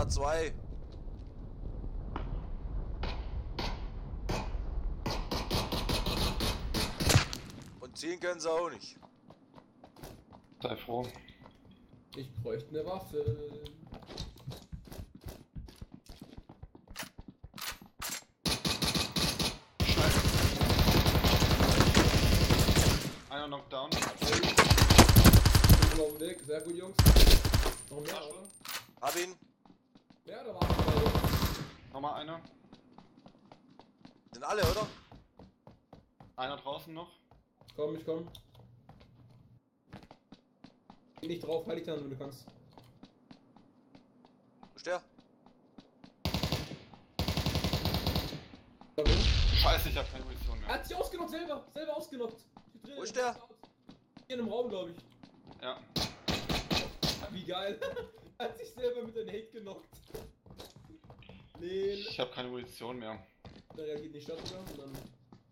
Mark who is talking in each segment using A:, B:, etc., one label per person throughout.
A: da zwei. Und ziehen können sie auch nicht.
B: Sei froh.
C: Ich bräuchte eine Waffe.
B: Einer Knockdown.
C: Ich bin auf dem Weg. Sehr gut, Jungs. Noch mehr, oder?
A: Hab ihn.
C: Ja, da waren zwei.
B: Nochmal einer.
A: Sind alle, oder?
B: Einer draußen noch.
C: Komm, ich komm. Geh nicht drauf, halt dich dann, wenn du kannst.
A: Wo ist der?
C: Da wo?
B: Scheiße, ich hab keine Munition
C: Er
B: mehr.
C: hat sich ausgenockt, selber ausgenockt. Hier drin,
A: Wo ist der?
C: Hier in einem Raum, glaube ich.
B: Ja.
C: Wie geil. Er hat sich selber mit einem Hate genockt. Nee.
B: Ich hab keine Munition mehr.
C: Da reagiert in die Stadt wieder und dann.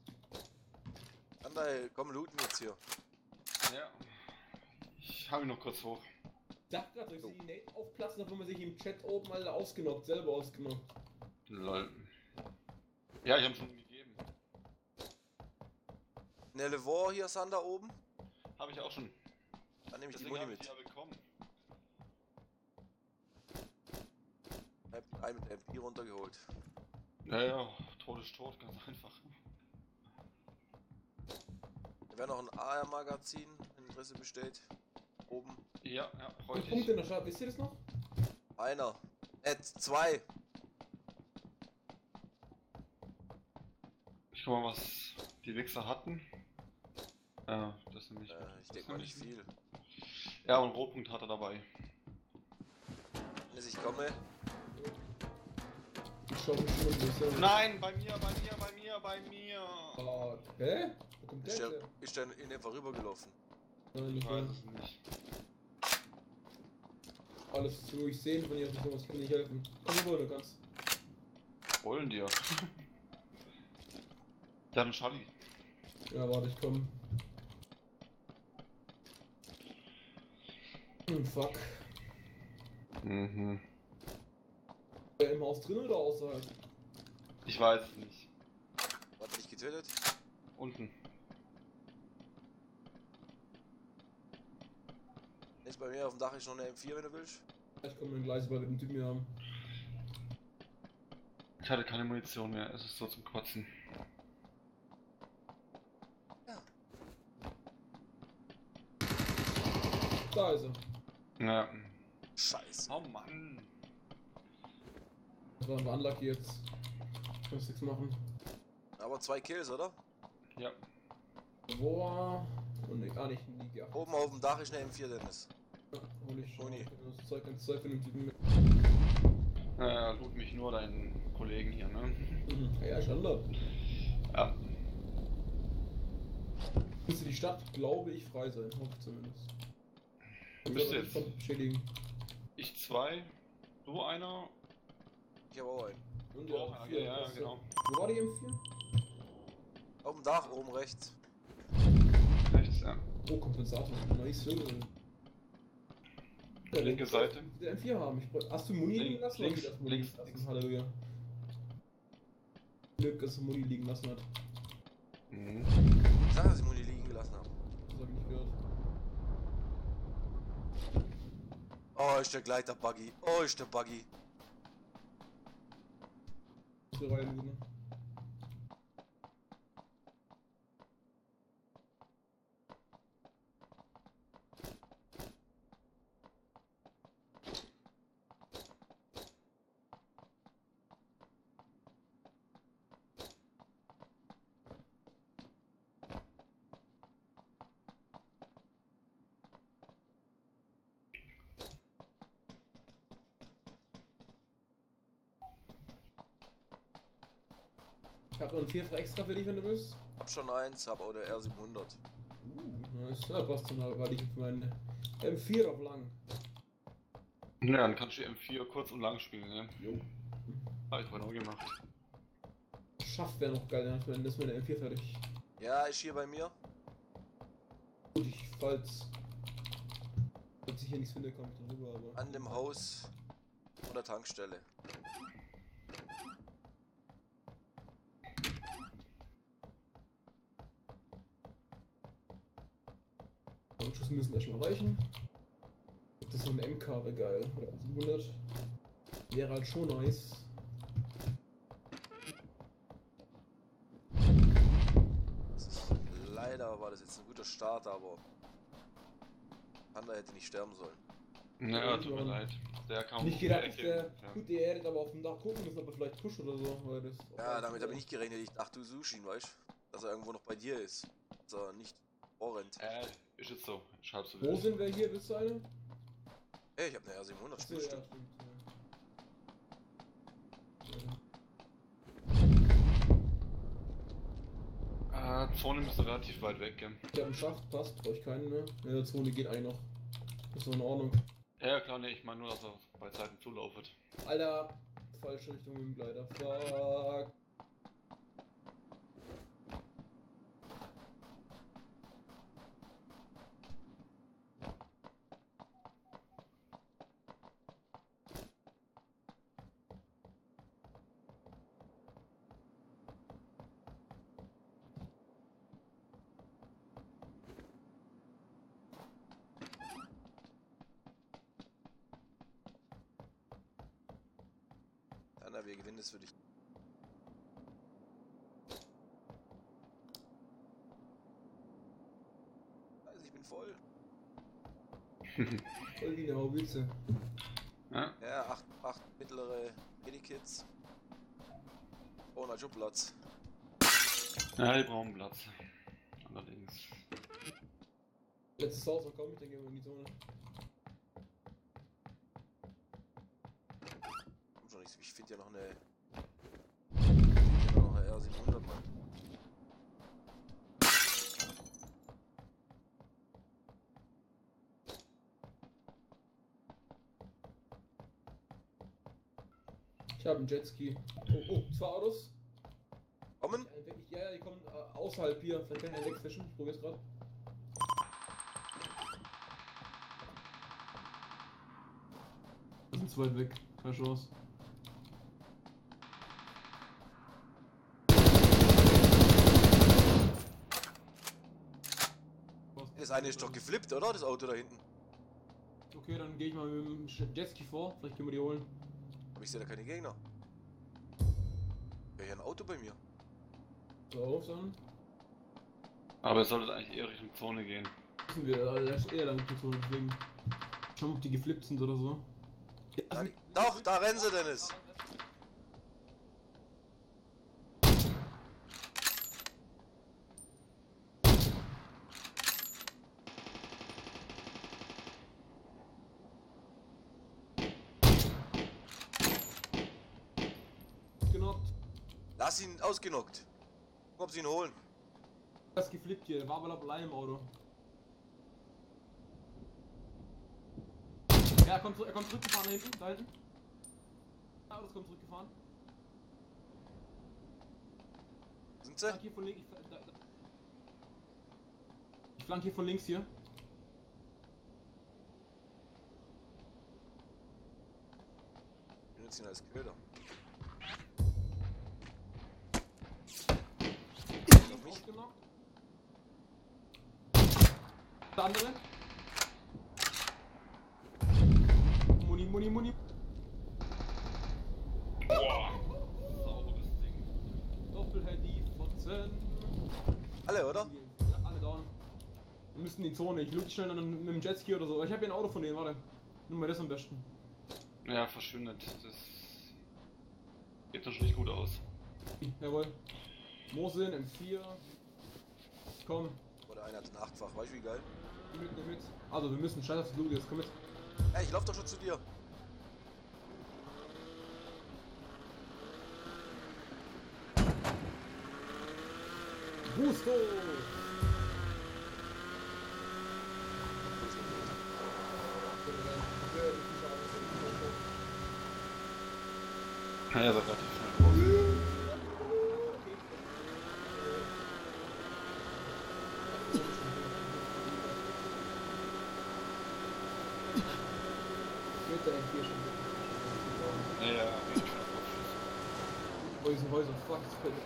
A: André, komm, looten jetzt hier.
B: Ja. Ich hau ihn noch kurz hoch.
C: Ich dachte gerade, dass ich die Nate aufplatzen, da wo man sich im Chat oben alle ausgenockt, selber ausgenockt.
B: Lol. Ja, ich hab schon gegeben.
A: Ne Levor hier, Sander oben.
B: Habe ich auch schon.
A: Dann nehme ich die
B: Deswegen
A: Muni
B: habe ich
A: mit.
B: die ja bekommen.
A: Hab einen mit der MP runtergeholt.
B: Ja, ja, Tod ist tot, ganz einfach.
A: Da wäre noch ein AR-Magazin, wenn Interesse besteht. Oben.
B: Ja, ja,
C: Und
B: freut
C: Punkte in
B: dich.
C: der Stadt, wisst ihr das noch?
A: Einer. Zwei.
B: Ich guck mal, was die Wichser hatten. Ja, das ist nämlich.
A: Ich denke mal nicht viel.
B: Ja, und Rotpunkt hat er dabei.
A: Wenn ich komme.
C: Ich schau mich schon ein bisschen.
B: Nein, bei mir, bei mir, bei mir, bei mir.
C: Oh, hä? Wo kommt der
A: Ist
C: jetzt
A: der,
C: her?
A: ist der in einfach rübergelaufen.
C: Nein,
B: Ich
C: nicht
B: weiß
C: wahr.
B: es nicht.
C: Alles zu ruhig sehen von ihr, sowas kann nicht helfen. Komm rüber, du kannst.
B: Wollen dir. Der hat einen Schalli.
C: Ja, warte, ich komm. Fuck.
B: Mhm.
C: Der im Haus drin oder außerhalb?
B: Ich weiß es nicht.
A: Hat mich getötet.
B: Unten.
A: Jetzt bei mir auf dem Dach ist noch eine M4, wenn du willst.
C: Ich komme in Gleise, weil wir den Typen hier haben.
B: Ich hatte keine Munition mehr, es ist so zum Kotzen.
A: Ja.
C: Da ist er.
B: Ja.
A: Scheiße.
B: Oh Mann.
C: Das war ein Unlucky jetzt. Kannst nichts machen.
A: Aber 2 Kills, oder?
B: Ja.
C: Boah. Und nicht, nicht in die Jagd.
A: Oben auf dem Dach ist eine M4, Dennis.
C: Ja, hol ich schon.
A: Uni.
C: Das Zeug ganz Zeug von dem Typen mit.
B: Loot mich nur deinen Kollegen hier, ne?
C: Ja, Standard.
B: Ja.
C: Müsste die Stadt, glaube ich, frei sein. Hoffe ich zumindest.
B: Müsste
C: Aber nicht
B: jetzt.
C: von Beschädigen.
B: Ich zwei, du einer.
A: Ich habe auch einen.
C: Und
B: Du auch einer,
C: vier,
B: ja,
C: das ist
B: genau.
C: Wo war die M4?
A: Auf dem Dach, oben rechts.
B: Rechts, ja.
C: Oh, Kompensator. Nice.
B: Linke Seite.
C: Der M4 haben. Hast du Muni
B: Link-
C: liegen lassen?
B: links-
C: Oder hast du Muni
B: links-
C: liegen lassen?
B: links.
C: Halleluja. Glück, dass er Muni liegen lassen hat.
B: Mhm.
A: Ich sag, dass ich Muni liegen gelassen habe.
C: Das habe ich nicht gehört.
A: Oh, ist der Gleiter-Buggy. Oh, ist der Buggy.
C: Das ist eine Reihe gut, ne? Ich hab noch einen Vierfach extra für dich, wenn du willst.
A: Hab schon eins, hab auch der R700.
C: Nice. Ja, passt schon, weil ich für meinen M4 auf lang.
B: Ja, dann kannst du die M4 kurz und lang spielen, ne?
C: Jo.
B: Hab ich vorhin auch gemacht.
C: Schafft wäre noch geil, dann ist meine M4 fertig.
A: Ja, ist hier bei mir.
C: Gut, falls ich hier nichts finde, komme ich dann rüber, aber.
A: An dem Haus. Oder Tankstelle.
C: Schuss müssen erstmal reichen. Das ist so ein MK, wäre geil. Oder 700. Wäre halt schon nice.
A: Leider war das jetzt ein guter Start, aber Panda hätte nicht sterben sollen.
B: Naja, tut mir leid. Der kam
C: Nicht
B: um die
C: gedacht, dass
B: Ecke.
C: der
B: Ja.
C: gut, der hätte aber auf dem Dach gucken müssen, ob er vielleicht pusht oder so. Weil das
A: Ja, damit habe ich nicht gerechnet. Ich dachte, du suchst ihn, weißt du? Dass er irgendwo noch bei dir ist. Dass er nicht vorrennt.
B: Ist jetzt so. Ich hab's so
C: Wo sind wir hier? Willst du eine?
A: Ey, ich habe eine R700
C: Achso,
A: Spiel,
C: ja,
A: stimmt.
C: stimmt.
B: Zone müsste relativ weit weg gehen.
C: Ich hab einen Schacht, passt, brauche ich keinen mehr. In der Zone geht ein noch. Ist so in Ordnung.
B: Ja klar, ne, ich meine nur, dass er bei Zeiten zulaufet.
C: Alter, falsche Richtung mit dem Gleiter. Fuck.
A: Anna, wir gewinnen das für dich. Also ich bin voll.
C: Voll wie eine Haubitze.
B: Ja?
A: Ja, 8 mittlere Medikits. Oh, na schon Platz.
B: Ja, die brauchen Platz. Allerdings.
C: Letztes Haus, komm, dann gehen wir in die Zone.
A: Komm schon, ich finde ja noch eine. Ich finde ja noch eine R700, Mann.
C: Ich habe einen Jetski. Oh, 2 Autos.
A: Kommen?
C: Ja, die kommen außerhalb hier. Vielleicht kann ich einen wegfischen. Ich probier's gerade. Die sind zu weit weg. Keine Chance.
A: Das eine ist doch geflippt, oder? Das Auto da hinten.
C: Okay, dann gehe ich mal mit dem Jetski vor. Vielleicht können wir die holen.
A: Aber ich sehe da keine Gegner. Wäre ja ein Auto bei mir.
C: So, auf dann.
B: Aber es sollte eigentlich eher Richtung Zone gehen.
C: Müssen wir eher lang gezogen, deswegen. Schauen, ob die geflippt sind oder so.
A: Doch, da rennen sie, Dennis.
C: Genockt.
A: Lass ihn ausgenockt. Guck, ob sie ihn holen.
C: Er ist geflippt hier, der war aber allein im Auto. Ja, er kommt zurückgefahren da hinten, da hinten. Ja, das kommt zurückgefahren.
A: Sind
C: Ich
A: sie?
C: flank hier von links. Ich flank hier von links hier.
A: Ich benutze ihn als Köder. Auf mich?
C: Ausgenockt. Der andere. Muni.
B: Boah! Sauberes Ding.
C: Doppelhandy, Fotzen.
A: Alle, oder?
C: Ja, alle down. Wir müssen in die Zone. Ich loot schnell dann mit dem Jetski oder so. Ich habe hier ein Auto von denen, warte. Nimm mal das am besten.
B: Ja, verschwindet. Das geht doch schon nicht gut aus.
C: Jawohl. Mosin M4. Komm,
A: Oder einer hat ein 8-fach. Weißt du, wie geil?
C: nimm mit. Also, wir müssen scheiß auf das Loot jetzt. Komm mit.
A: Ey, ich lauf doch schon zu dir.
C: Gusto!
B: Ja, er war relativ schnell raus.
C: Mit der M4 schon.
B: Ja.
C: Häuser, fuck, das fällt.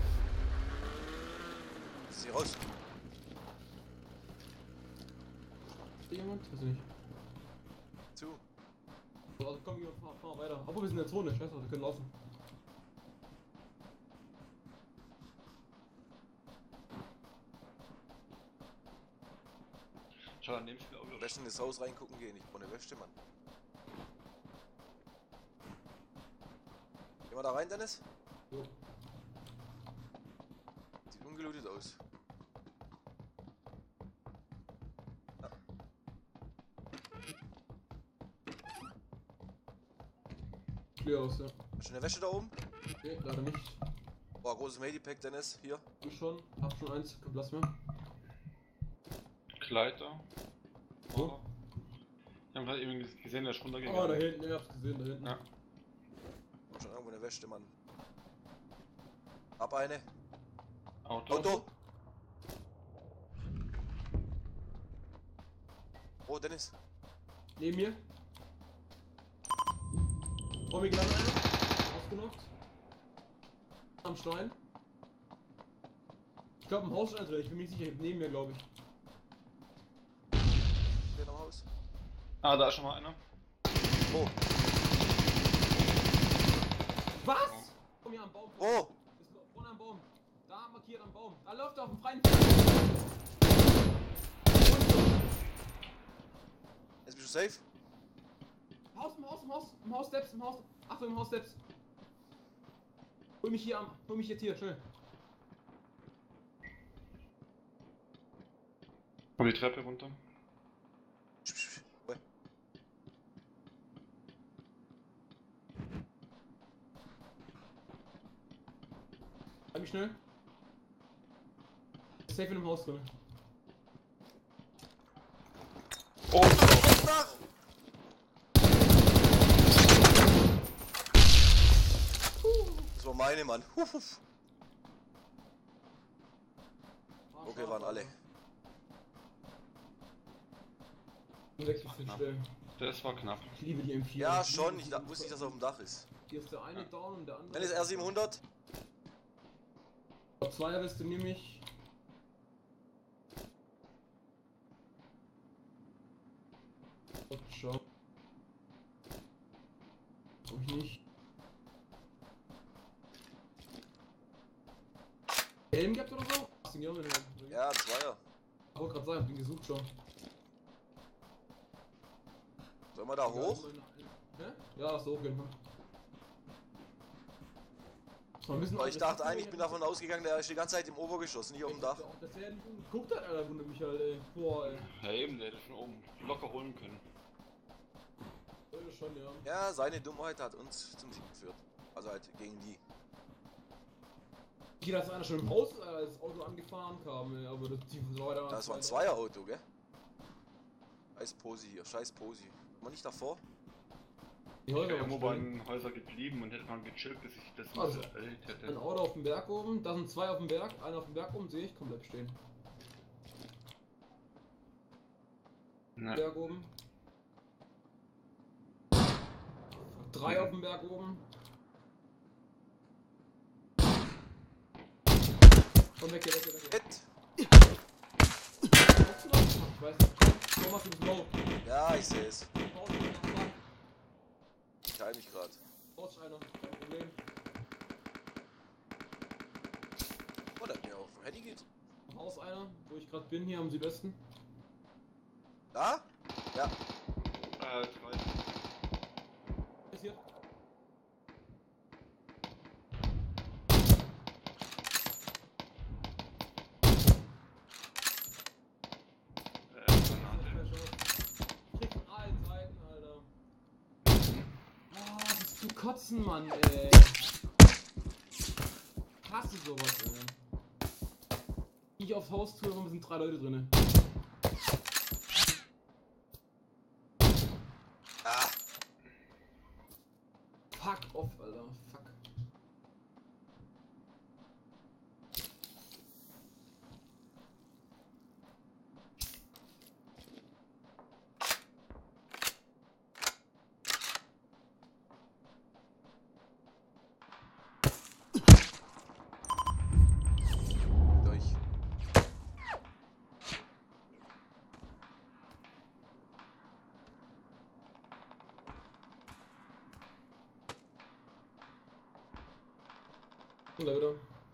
A: Ist hier raus.
C: Jemand? Weiß ich nicht.
A: Zu.
C: Also komm, fahr weiter. Aber wir sind in der Zone, scheiße, wir können laufen.
B: Schau, dann nehme ich mir auch
A: Am
B: wieder.
A: besten in das Haus reingucken gehen, ich brauche eine Wäsche, Mann. Gehen wir da rein, Dennis?
C: Jo.
A: Sieht ungelootet aus. Ja.
C: Clear aus, ja.
A: Hast du eine Wäsche da oben?
C: Nee, leider nicht.
A: Boah, großes Medipack, Dennis, hier.
C: Ich schon, hab schon eins, kein Platz mehr.
B: Kleider.
C: Wo?
B: Oh. Ich hab gerade eben gesehen, der ist runtergegangen.
C: Oh, da hinten, ich hab's gesehen, da hinten.
B: Ja.
A: Hab schon irgendwo eine Wäsche, Mann. Hab eine.
B: Auto.
A: Auto! Oh, Dennis.
C: Neben mir. Vor mir gerade einer. Ausgenockt. Am Stein. Ich glaube im Haus ist einer drin, ich bin mir nicht sicher, neben mir glaube ich.
A: Steht am Haus.
B: Ah, da ist schon mal einer.
A: Oh,
C: Was? Vor mir am Baum.
A: oh!
C: Ist vorne am Baum. Da markiert am Baum. Da läuft er auf dem freien Feld.
A: Jetzt bist du safe?
C: Im Haus Steps, im Haus. Achtung, im Haus Steps. Hol mich jetzt hier, schnell.
B: Komm die Treppe runter.
C: Halt mich schnell. Safe in dem Haus drin.
B: Oh!
A: Dach! Das war meine, Mann. Okay, waren alle.
B: Das war knapp.
C: Ich liebe die M4.
A: Ja, schon. Ich wusste nicht, dass er auf dem Dach ist.
C: Hier ist der eine down und der andere.
A: Dennis R700.
C: Zweierweste nehme ich. Schau. Brauch ich nicht. Helm gehabt oder so? Hast du ihn auch mit dem?
A: Ja, Zweier.
C: Ich wollte gerade sagen, hab den gesucht schon.
A: Sollen wir da hoch?
C: Hä? Ja, lass hochgehen. So, wir müssen
A: Weil ich dachte eigentlich, ich bin davon ausgegangen, der ist die ganze Zeit im Obergeschoss, nicht auf dem Dach.
C: Dass er nicht geguckt hat, Alter, wundert mich halt, ey. Boah, ey.
B: Ja eben, der hätte von oben locker holen können.
C: Sollte schon, ja.
A: Ja, seine Dummheit hat uns zum Sieg geführt. Also halt gegen die.
C: Hier, dass einer schon im Haus als das Auto angefahren kam, ey, aber das die Leute.
A: Das war ein Zweierauto, gell? Scheiß Posi hier, scheiß Posi. War nicht davor?
C: Die
B: Ich
C: Häuser
B: wäre
C: waren
B: irgendwo bei
C: stehen.
B: den Häusern geblieben und hätte mal gechillt, bis ich das
C: Also,
B: erledigt hätte.
C: Ein Auto auf dem Berg oben, da sind zwei auf dem Berg, einer auf dem Berg oben, sehe ich, komm, bleib stehen.
B: Ja.
C: Berg oben. Drei auf dem Berg oben. Komm, weg, weg.
A: Hit!
C: Ich weiß nicht. Komm, mach du das Low.
A: Ja, ich sehe es.
C: Haus, einer.
A: Ich heil mich gerade.
C: Haus, einer. Kein Problem.
A: Oh, der hat mir auf dem Handy geht.
C: Haus, einer, wo ich gerade bin, hier am Südwesten.
A: Da? Ja.
B: 3.
C: Ist hier. Krieg von allen Seiten, Alter. Oh, das ist zu kotzen, Mann, ey. Ich hasse sowas, ey. Ich aufs Haus tue, und sind 3 Leute drinne.
A: Ah,
C: Fuck off, Alter. Fuck. Leider.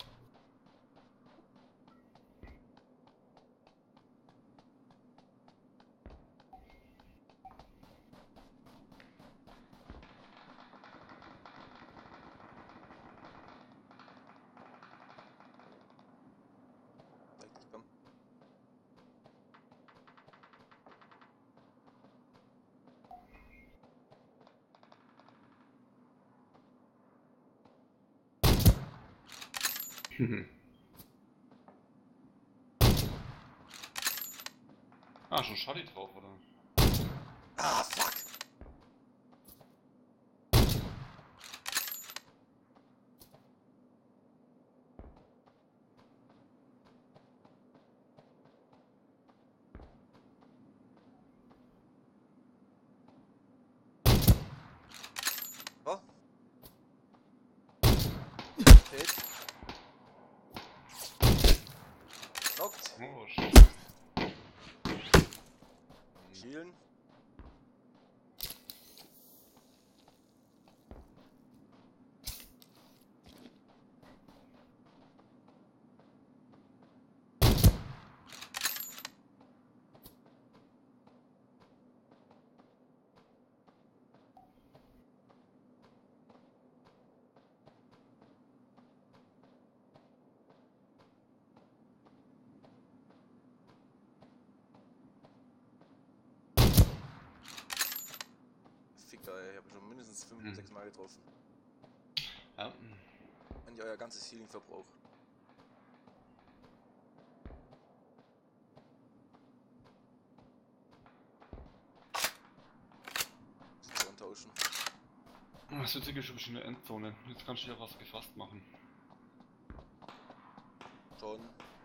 A: Eigentlich, komm.
B: Ah, schon Schalli drauf, oder?
A: Ah, fuck! Oh. Hit. Knockt.
B: Oh, shit.
A: Healen. Ficker, ey. Ich habe schon mindestens 5, 6 Mal getroffen.
B: Ja.
A: Und euer ganzes Healing verbraucht. Position tauschen.
B: Das Witzige ist schon in der Endzone. Jetzt kannst du ja was gefasst machen.
A: Schon.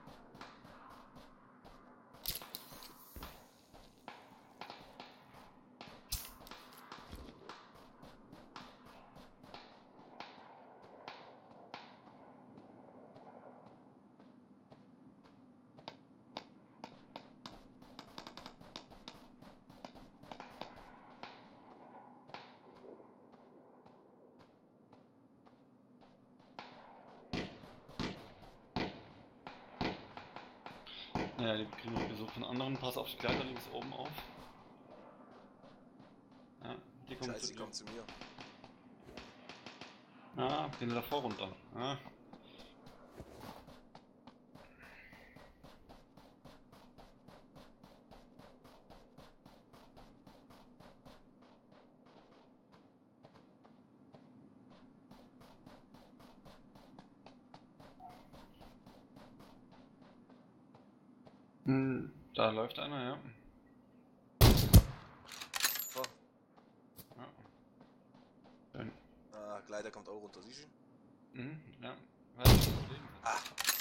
B: Naja, die kriegen noch Besuch von anderen. Pass auf die Kleider links oben auf. Ja, die kommt
A: Scheiße,
B: zu
A: die
B: dir.
A: kommt zu mir.
B: Ah, den davor runter. Ah. Da läuft einer, ja.
A: Oh.
B: Ja. Schön.
A: Ah, Gleiter kommt auch runter, siehst du?
B: Ja. Weiß ich, Kollegen.
A: Ah!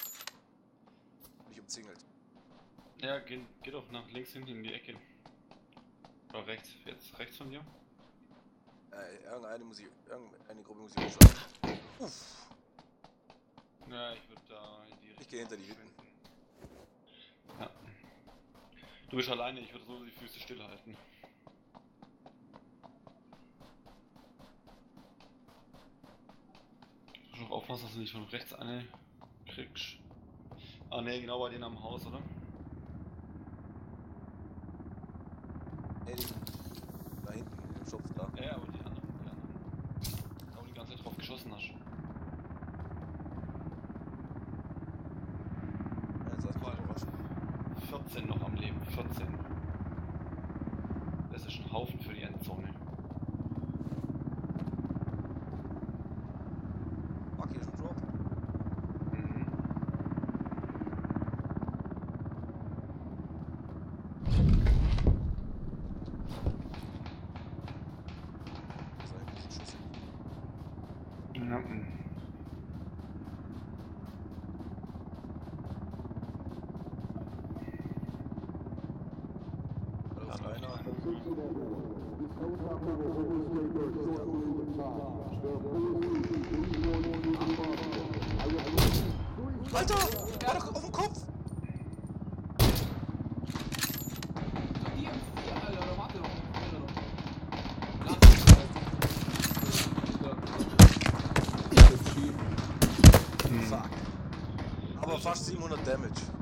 A: Mich umzingelt.
B: Ja, geh doch nach links hinten in die Ecke. Oder rechts, jetzt rechts von dir.
A: Irgendeine Gruppe muss ich umschalten. Uff!
B: Ja, ich würde da in die Richtung.
A: Ich gehe hinter die Hütten.
B: Ja. Du bist alleine, ich würde so die Füße stillhalten. Du musst auch aufpassen, dass du nicht von rechts eine kriegst. Ah ne, genau bei denen am Haus, oder?
A: Ey, da hinten, in dem Schopf da.
B: Ja, aber die anderen. Da wo du die ganze Zeit drauf geschossen hast.
A: Ja, jetzt lass mich überraschen.
B: 14 noch am Leben, 14. Das ist ein Haufen für die Endzone.
A: Fuck, hier ist ein Drop. Das ist eigentlich ein Schuss.
B: Ja.
A: Da läuft einer. Alter! Er hat doch auf dem Kopf!
C: Hier, Alter, warte noch.
A: fast 700 Damage.